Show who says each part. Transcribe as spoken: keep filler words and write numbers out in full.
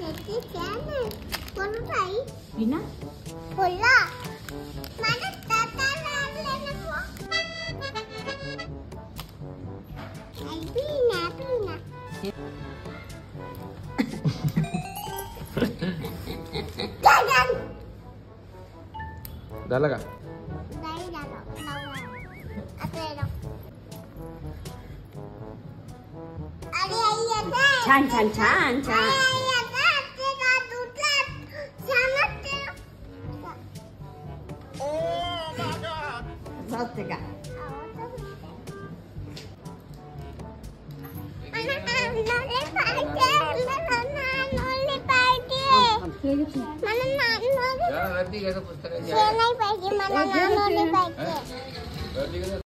Speaker 1: Rina?
Speaker 2: Bola. Mana tata lalu po? Ay, Pina, Pina. Gagan!
Speaker 3: झालं का?
Speaker 2: Dahil dalo, lawa. Atero. Ari, ay, yata.
Speaker 1: छान छान छान छान.
Speaker 2: Ay, yata. Tira, tutlat. Sangat tira.
Speaker 1: जाते का?
Speaker 3: या, रद्दी घ्यायचं पुस्तक आहे.
Speaker 2: नाही पाहिजे मला नानवले पाहिजे.
Speaker 3: रद्दी घ्यायचं